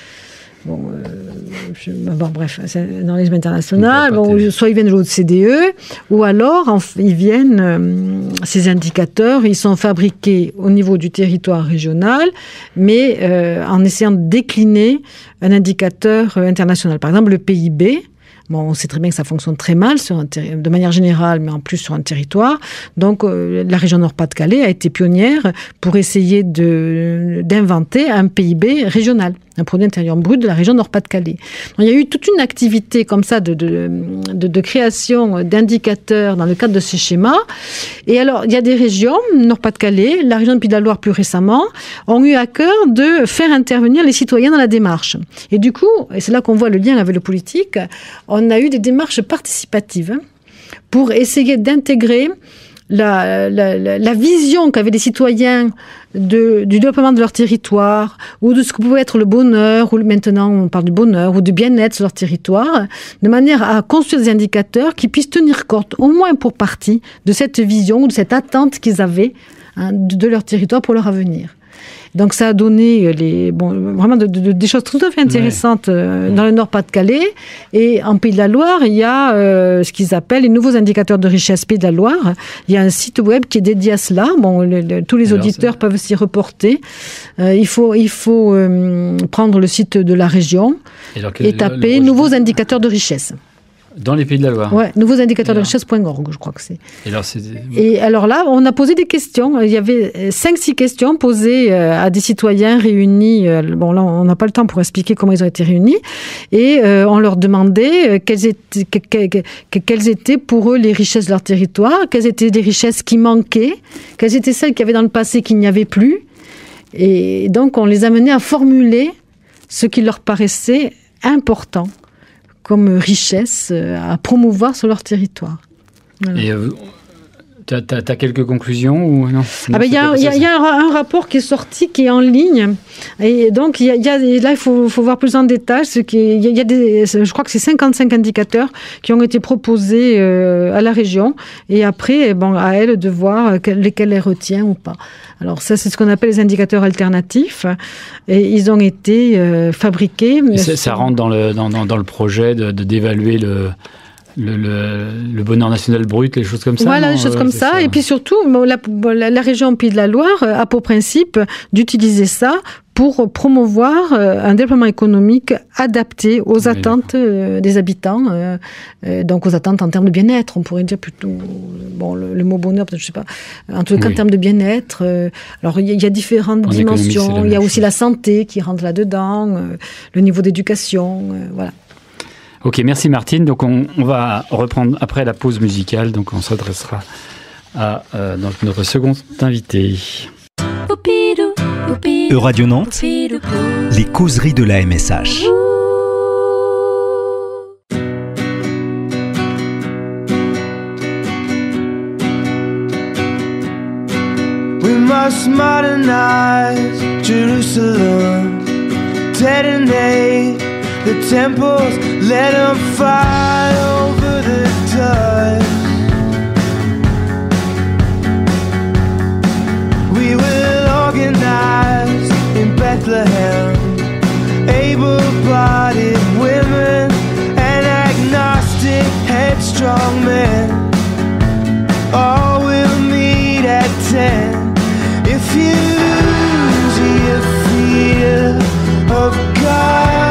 bref, c'est dans les internationales. Soit ils viennent de l'OCDE, ou alors ils viennent, ces indicateurs, ils sont fabriqués au niveau du territoire régional, mais en essayant de décliner un indicateur international. Par exemple, le PIB, Bon, on sait très bien que ça fonctionne très mal de manière générale, mais en plus sur un territoire. Donc, la région Nord-Pas-de-Calais a été pionnière pour essayer d'inventer un PIB régional, un produit intérieur brut de la région Nord-Pas-de-Calais. Donc, il y a eu toute une activité comme ça de création d'indicateurs dans le cadre de ces schémas. Et alors, il y a des régions, Nord-Pas-de-Calais, la région de Pays de la Loire plus récemment, ont eu à cœur de faire intervenir les citoyens dans la démarche. Et du coup, et c'est là qu'on voit le lien avec le politique, on a eu des démarches participatives pour essayer d'intégrer la vision qu'avaient les citoyens du développement de leur territoire, ou de ce que pouvait être le bonheur, ou maintenant on parle du bonheur, ou du bien-être sur leur territoire, de manière à construire des indicateurs qui puissent tenir compte, au moins pour partie, de cette vision, ou de cette attente qu'ils avaient de leur territoire pour leur avenir. Donc ça a donné vraiment des choses tout à fait intéressantes dans le Nord-Pas-de-Calais. Et en Pays de la Loire, il y a ce qu'ils appellent les nouveaux indicateurs de richesse Pays de la Loire. Il y a un site web qui est dédié à cela. Bon, tous les auditeurs peuvent s'y reporter. Il faut prendre le site de la région et taper nouveaux indicateurs de richesse. Dans les Pays de la Loire. Ouais, nouveaux indicateurs de richesse.org, je crois que c'est. Et alors là, on a posé des questions. Il y avait 5-6 questions posées à des citoyens réunis. Bon, là, on n'a pas le temps pour expliquer comment ils ont été réunis. Et on leur demandait quelles étaient pour eux les richesses de leur territoire, quelles étaient des richesses qui manquaient, quelles étaient celles qu'il y avait dans le passé qu'il n'y avait plus. Et donc, on les amenait à formuler ce qui leur paraissait important comme richesse à promouvoir sur leur territoire. Voilà. Et t'as quelques conclusions ou non? Il y a un rapport qui est sorti, qui est en ligne, et donc là il faut voir plus en détail. Je crois que c'est 55 indicateurs qui ont été proposés à la région, et après, à elle de voir lesquels elle retient ou pas. Alors ça, c'est ce qu'on appelle les indicateurs alternatifs, et ils ont été fabriqués. Et ça rentre dans le projet d'évaluer le bonheur national brut, les choses comme ça. Voilà, des choses comme ça. Et puis surtout, la région Pays de la Loire a pour principe d'utiliser ça pour promouvoir un développement économique adapté aux attentes des habitants, donc aux attentes en termes de bien-être, on pourrait dire plutôt, le mot bonheur, peut-être, je sais pas, en tout cas en termes de bien-être. Alors il y a différentes dimensions, il y a aussi la santé qui rentre là-dedans, le niveau d'éducation, voilà. Ok, merci Martine. Donc on va reprendre après la pause musicale. Donc on s'adressera à notre second invité. Euradio Nantes, les causeries de la MSH. We must modernize Jerusalem, detonate the temples, let them fly over the dust. We will organize in Bethlehem, able-bodied women and agnostic, headstrong men. All will meet at 10. If you lose your fear of God,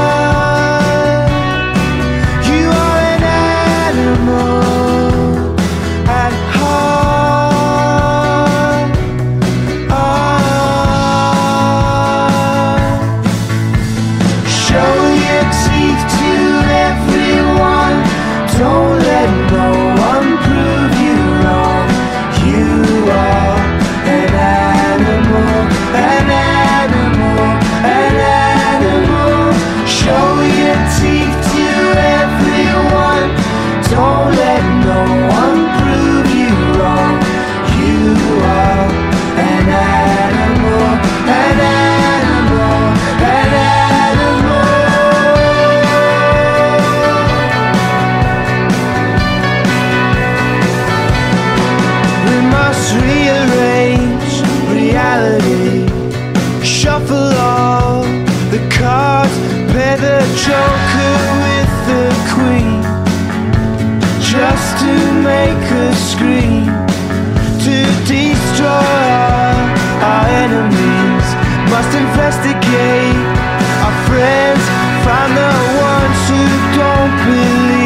Joker with the queen, just to make her scream, to destroy our enemies. Must investigate our friends, find the ones who don't believe.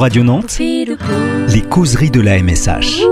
Radio Nantes, les causeries de la MSH.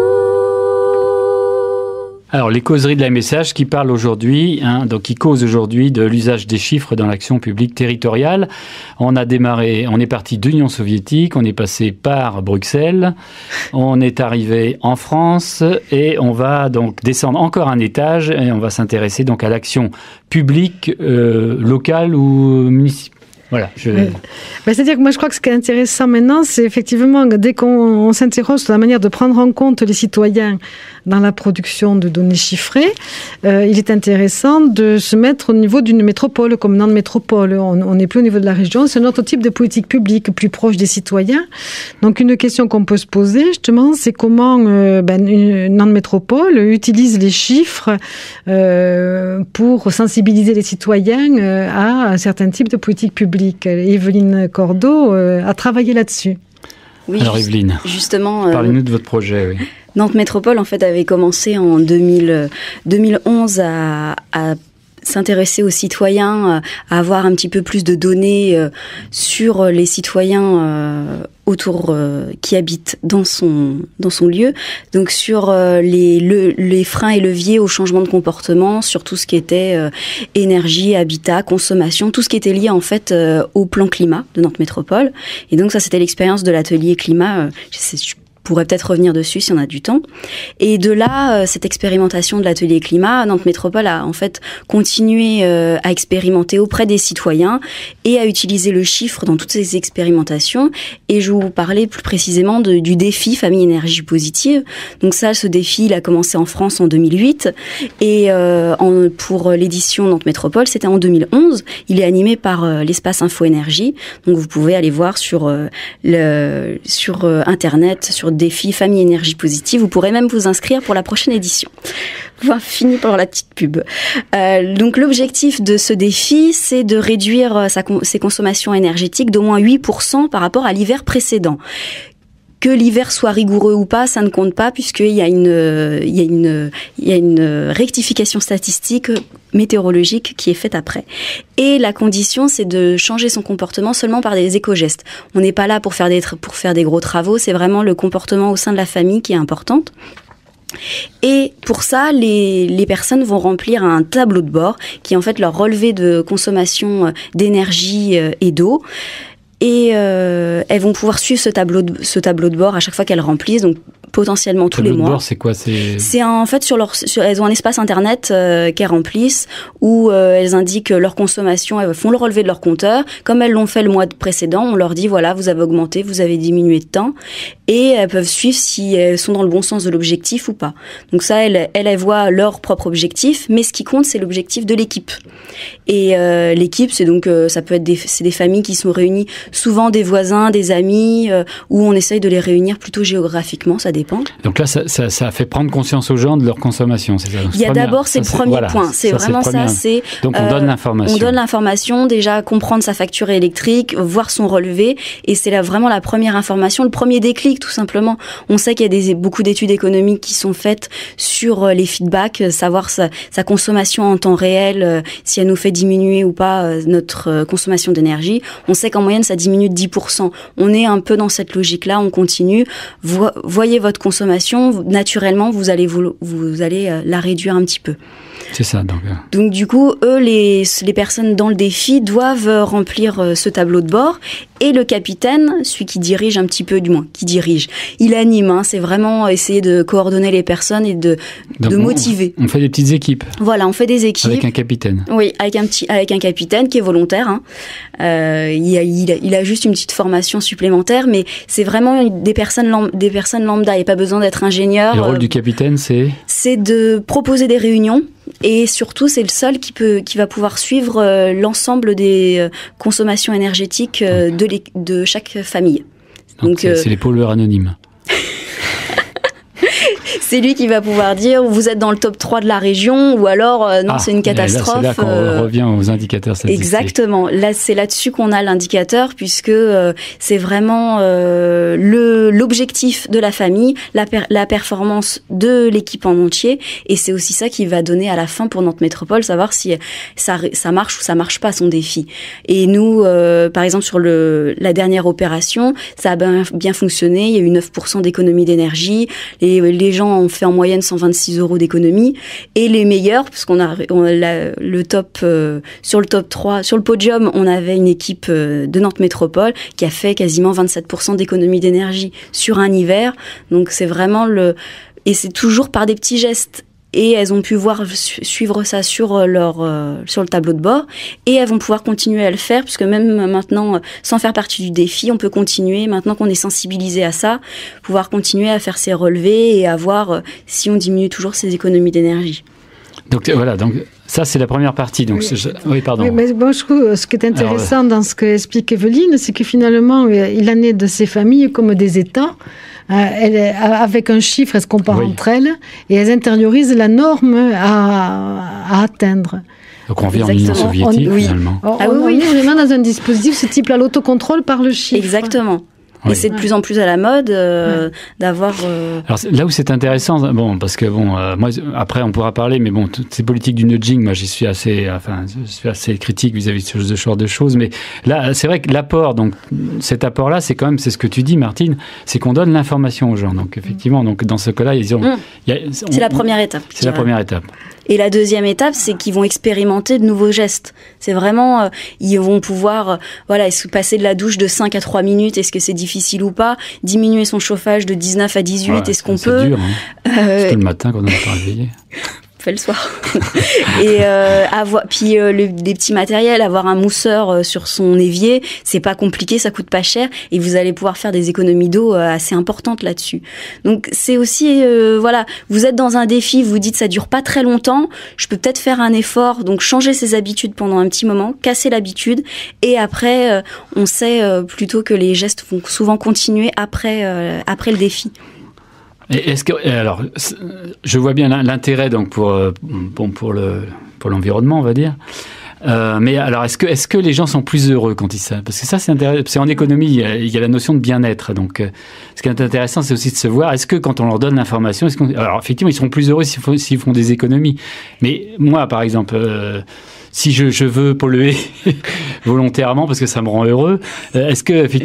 Alors, les causeries de la MSH qui parlent aujourd'hui, qui causent aujourd'hui de l'usage des chiffres dans l'action publique territoriale. On est parti de l'Union soviétique, on est passé par Bruxelles, on est arrivé en France et on va donc descendre encore un étage et on va s'intéresser donc à l'action publique locale ou municipale. Voilà. C'est-à-dire que moi, je crois que ce qui est intéressant maintenant, c'est effectivement, dès qu'on s'interroge sur la manière de prendre en compte les citoyens dans la production de données chiffrées, il est intéressant de se mettre au niveau d'une métropole, comme Nantes Métropole. On n'est plus au niveau de la région, c'est un autre type de politique publique, plus proche des citoyens. Donc, une question qu'on peut se poser, justement, c'est comment Nantes Métropole utilise les chiffres pour sensibiliser les citoyens à un certain type de politique publique. Evelyne Cordeau a travaillé là-dessus. Oui, alors Evelyne, justement, parlez-nous de votre projet. Oui. Nantes Métropole, en fait, avait commencé en 2011 à s'intéresser aux citoyens, à avoir un petit peu plus de données sur les citoyens autour qui habitent dans son lieu, donc sur les freins et leviers au changement de comportement, sur tout ce qui était énergie, habitat, consommation, tout ce qui était lié en fait au plan climat de Nantes Métropole. Et donc ça, c'était l'expérience de l'atelier climat. Je pourrais peut-être revenir dessus si on a du temps. Et de là, cette expérimentation de l'atelier climat, Nantes Métropole a en fait continué à expérimenter auprès des citoyens et à utiliser le chiffre dans toutes ces expérimentations. Et je vais vous parler plus précisément du défi Famille Énergie Positive. Donc ça, ce défi, il a commencé en France en 2008 et pour l'édition Nantes Métropole, c'était en 2011. Il est animé par l'espace Info Énergie. Donc vous pouvez aller voir sur Internet, sur défi Famille Énergie Positive. Vous pourrez même vous inscrire pour la prochaine édition. Voilà, fini pour la petite pub. Donc l'objectif de ce défi, c'est de réduire ses consommations énergétiques d'au moins 8% par rapport à l'hiver précédent. Que l'hiver soit rigoureux ou pas, ça ne compte pas puisqu'il y a une rectification statistique météorologique qui est faite après. Et la condition, c'est de changer son comportement seulement par des éco-gestes. On n'est pas là pour faire des gros travaux, c'est vraiment le comportement au sein de la famille qui est importante. Et pour ça, les personnes vont remplir un tableau de bord qui est en fait leur relevé de consommation d'énergie et d'eau. Et elles vont pouvoir suivre ce tableau de bord à chaque fois qu'elles remplissent, donc potentiellement tous les mois. Le tableau de bord, c'est quoi? C'est en fait elles ont un espace internet qu'elles remplissent où elles indiquent leur consommation, elles font le relevé de leur compteur. Comme elles l'ont fait le mois précédent, on leur dit voilà, vous avez augmenté, vous avez diminué de temps, et elles peuvent suivre si elles sont dans le bon sens de l'objectif ou pas. Donc ça, elles voient leur propre objectif, mais ce qui compte, c'est l'objectif de l'équipe. Et l'équipe, c'est donc ça peut être c'est des familles qui sont réunies, souvent des voisins, des amis, où on essaye de les réunir plutôt géographiquement, ça dépend. Donc là, ça fait prendre conscience aux gens de leur consommation, c'est ça? Il y a d'abord, c'est le premier point. C'est vraiment ça. Donc on donne l'information. On donne l'information, déjà comprendre sa facture électrique, voir son relevé, et c'est là vraiment la première information, le premier déclic tout simplement. On sait qu'il y a beaucoup d'études économiques qui sont faites sur les feedbacks, savoir sa consommation en temps réel, si elle nous fait diminuer ou pas notre consommation d'énergie. On sait qu'en moyenne, ça diminue de 10%. On est un peu dans cette logique-là, on continue. Voyez votre consommation, naturellement, vous allez la réduire un petit peu. C'est ça. Donc du coup, eux, les personnes dans le défi doivent remplir ce tableau de bord, et le capitaine, celui qui dirige un petit peu, du moins, il anime, c'est vraiment essayer de coordonner les personnes et de motiver. On fait des petites équipes. Voilà, on fait des équipes. Avec un capitaine. Oui, avec un capitaine qui est volontaire. Il a juste une petite formation supplémentaire, mais c'est vraiment des personnes lambda. Il n'y a pas besoin d'être ingénieur. Le rôle du capitaine, c'est de proposer des réunions. Et surtout, c'est le seul qui va pouvoir suivre l'ensemble des consommations énergétiques de chaque famille. Donc c'est les pollueurs anonymes. C'est lui qui va pouvoir dire vous êtes dans le top 3 de la région ou alors non, c'est une catastrophe. C'est là qu'on revient aux indicateurs statistiques. Exactement. Là, c'est là-dessus qu'on a l'indicateur puisque c'est vraiment l'objectif de la famille, la performance de l'équipe en entier et c'est aussi ça qui va donner à la fin pour Nantes Métropole, savoir si ça marche ou ça marche pas son défi. Et nous, par exemple, sur la dernière opération, ça a bien fonctionné. Il y a eu 9% d'économie d'énergie. Les gens ont fait en moyenne 126 € d'économie. Et les meilleurs, parce qu'on a le top, sur le top 3, sur le podium, on avait une équipe de Nantes Métropole qui a fait quasiment 27% d'économie d'énergie sur un hiver. Donc c'est vraiment et c'est toujours par des petits gestes. Et elles ont pu suivre ça sur le tableau de bord et elles vont pouvoir continuer à le faire puisque même maintenant, sans faire partie du défi, on peut continuer, maintenant qu'on est sensibilisé à ça, pouvoir continuer à faire ses relevés et à voir si on diminue toujours ses économies d'énergie. Donc voilà, donc ça c'est la première partie. Donc oui, pardon. Oui, mais bon, je trouve ce qui est intéressant dans ce qu'explique Evelyne, c'est que finalement, il en est de ces familles comme des États. Avec un chiffre, elles se comparent entre elles et elles intériorisent la norme à atteindre. Donc on vient en Union soviétique finalement. On est vraiment dans un dispositif ce type-là, l'autocontrôle par le chiffre. Exactement. Oui. Et c'est de plus en plus à la mode d'avoir... Alors là où c'est intéressant, parce que moi après on pourra parler, mais toutes ces politiques du nudging, moi je suis assez critique vis-à-vis de ce genre de choses. Mais là, c'est vrai que cet apport-là, c'est ce que tu dis, Martine, c'est qu'on donne l'information aux gens. Donc effectivement, dans ce cas-là, c'est la première étape. C'est la première étape. Et la deuxième étape, c'est qu'ils vont expérimenter de nouveaux gestes. C'est vraiment, ils vont pouvoir, passer de la douche de 5 à 3 minutes, est-ce que c'est difficile ou pas? Diminuer son chauffage de 19 à 18, est-ce qu'on peut? C'est dur, hein. Surtout le matin quand on n'est pas réveillé. Fait le soir. Et des petits matériels, avoir un mousseur sur son évier, c'est pas compliqué, ça coûte pas cher et vous allez pouvoir faire des économies d'eau assez importantes là-dessus. Donc c'est aussi vous êtes dans un défi, vous dites ça dure pas très longtemps, je peux peut-être faire un effort, donc changer ses habitudes pendant un petit moment, casser l'habitude et après on sait plutôt que les gestes vont souvent continuer après le défi. Alors, je vois bien l'intérêt donc pour l'environnement, on va dire. Mais alors, est-ce que les gens sont plus heureux quand ils savent? Parce que ça, c'est intéressant. Parce qu'en économie, il y a la notion de bien-être. Donc, ce qui est intéressant, c'est aussi de se voir. Est-ce que quand on leur donne l'information, alors effectivement, ils seront plus heureux s'ils font des économies. Mais moi, par exemple. Si je veux polluer volontairement parce que ça me rend heureux, est-ce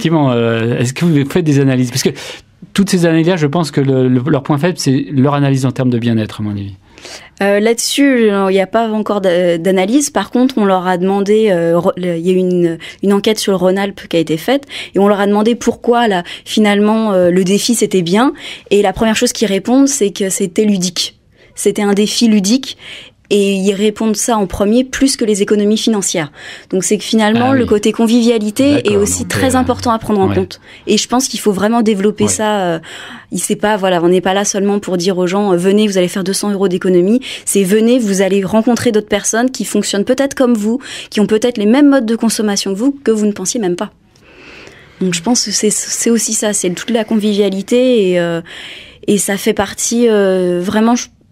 que vous faites des analyses? Parce que toutes ces années-là, je pense que leur point faible, c'est leur analyse en termes de bien-être, à mon avis. Là-dessus, il n'y a pas encore d'analyse. Par contre, on leur a demandé, il y a eu une enquête sur le Rhône-Alpes qui a été faite, et on leur a demandé pourquoi, finalement, le défi, c'était bien. Et la première chose qu'ils répondent, c'est que c'était ludique. C'était un défi ludique. Et ils répondent ça en premier plus que les économies financières. Donc c'est que finalement le côté convivialité est aussi très important à prendre en compte. Et je pense qu'il faut vraiment développer ça. On n'est pas là seulement pour dire aux gens venez, vous allez faire 200 € d'économie. C'est venez, vous allez rencontrer d'autres personnes qui fonctionnent peut-être comme vous, qui ont peut-être les mêmes modes de consommation que vous ne pensiez même pas. Donc je pense que c'est aussi ça, c'est toute la convivialité et ça fait partie vraiment.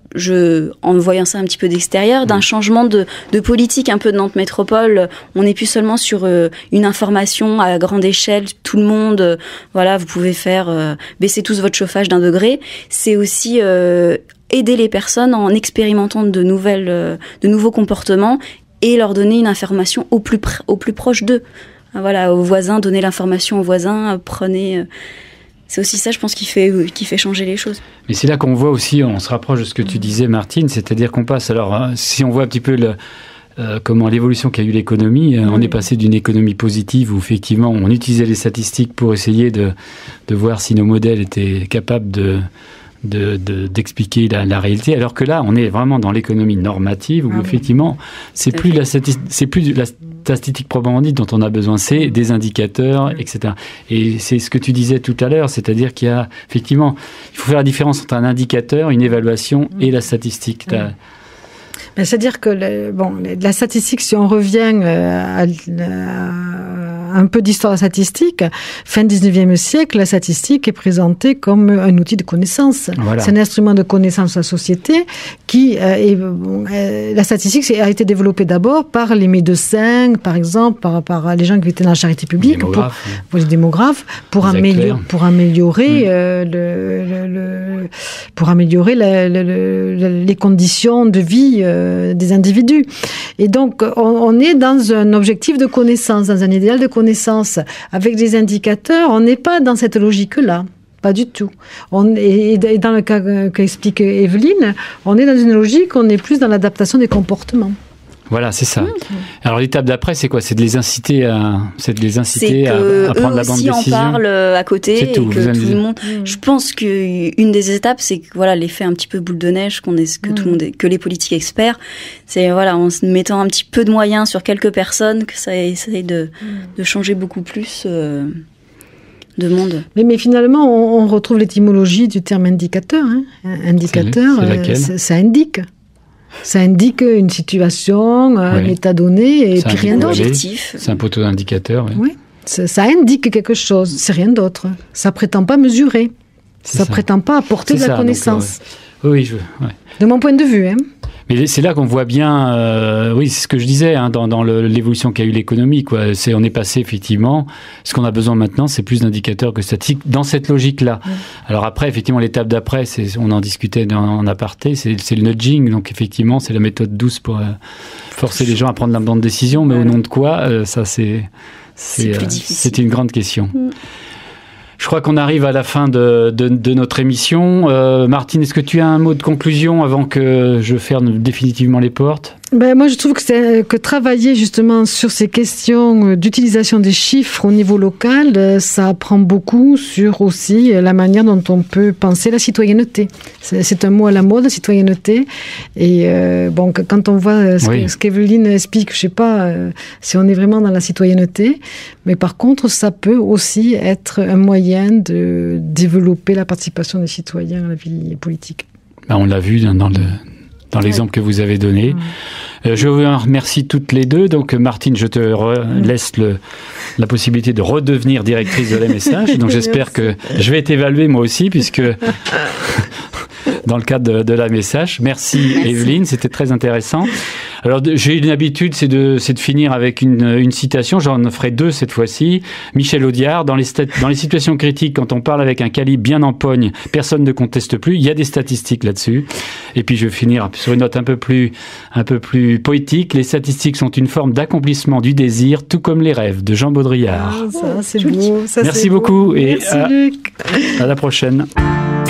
En voyant ça un petit peu d'extérieur, d'un changement de politique un peu de Nantes Métropole. On n'est plus seulement sur une information à grande échelle, tout le monde, vous pouvez faire baisser tous votre chauffage d'1 degré. C'est aussi aider les personnes en expérimentant de nouveaux comportements et leur donner une information au plus proche d'eux. Aux voisins, donner l'information aux voisins, prenez... C'est aussi ça, je pense, qui fait changer les choses. Mais c'est là qu'on voit aussi, on se rapproche de ce que tu disais, Martine, c'est-à-dire qu'on passe, alors, si on voit un petit peu comment l'évolution qu'a eu l'économie, on est passé d'une économie positive où, effectivement, on utilisait les statistiques pour essayer de voir si nos modèles étaient capables d'expliquer la réalité, alors que là, on est vraiment dans l'économie normative où, effectivement, c'est plus de la statistique proprement dite dont on a besoin, c'est des indicateurs, etc. Et c'est ce que tu disais tout à l'heure, c'est-à-dire qu'il y a, effectivement, il faut faire la différence entre un indicateur, une évaluation et la statistique. C'est-à-dire que la statistique, si on revient un peu d'histoire statistique, fin 19e siècle, la statistique est présentée comme un outil de connaissance. Voilà. C'est un instrument de connaissance de la société la statistique a été développée d'abord par les médecins, par exemple, par les gens qui étaient dans la charité publique, pour les démographes, pour améliorer les conditions de vie des individus. Et donc, on est dans un objectif de connaissance, dans un idéal de connaissance. Avec des indicateurs, on n'est pas dans cette logique-là. Pas du tout. Et dans le cas qu'explique Evelyne, on est dans une logique, on est plus dans l'adaptation des comportements. Voilà, c'est ça. Alors l'étape d'après, c'est quoi ? C'est de les inciter à prendre la bonne décision. Eux aussi en parlent à côté, c'est tout, et que tout le monde. Je pense qu'une des étapes, c'est que l'effet un petit peu boule de neige tout le monde, que les politiques experts, c'est en se mettant un petit peu de moyens sur quelques personnes que ça essaye de changer beaucoup plus. De monde. Mais finalement, on retrouve l'étymologie du terme indicateur. Indicateur, ça indique. Ça indique une situation, un état donné, et puis rien d'autre. C'est un poteau d'indicateur. Oui, ça indique quelque chose, c'est rien d'autre. Ça prétend pas mesurer. Ça prétend pas apporter de la connaissance. Donc, de mon point de vue. Mais c'est là qu'on voit bien, c'est ce que je disais, dans l'évolution qu'a eu l'économie, quoi. On est passé effectivement, ce qu'on a besoin maintenant, c'est plus d'indicateurs que statistiques, dans cette logique-là. Alors après, effectivement, l'étape d'après, on en discutait en aparté, c'est le nudging, donc effectivement, c'est la méthode douce pour forcer les gens à prendre la bonne décision, mais au nom de quoi, ça c'est une grande question. Je crois qu'on arrive à la fin de notre émission. Martine, est-ce que tu as un mot de conclusion avant que je ferme définitivement les portes ? Moi, je trouve que travailler justement sur ces questions d'utilisation des chiffres au niveau local, ça apprend beaucoup sur aussi la manière dont on peut penser la citoyenneté. C'est un mot à la mode, la citoyenneté. Et quand on voit ce qu'Evelyne explique, je sais pas si on est vraiment dans la citoyenneté, mais par contre, ça peut aussi être un moyen de développer la participation des citoyens à la vie politique. On l'a vu dans l'exemple que vous avez donné. Je vous remercie toutes les deux. Donc, Martine, je te laisse la possibilité de redevenir directrice de l'AMSH. Donc, j'espère que je vais t'évaluer moi aussi, puisque dans le cadre de l'AMSH. Merci Evelyne, c'était très intéressant. Alors, j'ai une habitude, c'est de finir avec une citation. J'en ferai deux cette fois-ci. Michel Audiard, dans les situations critiques, quand on parle avec un calibre bien en pogne, personne ne conteste plus. Il y a des statistiques là-dessus. Et puis, je vais finir sur une note un peu plus poétique. Les statistiques sont une forme d'accomplissement du désir, tout comme les rêves, de Jean Baudrillard. Ça, c'est beau. Merci beaucoup. Merci, et Luc. à la prochaine.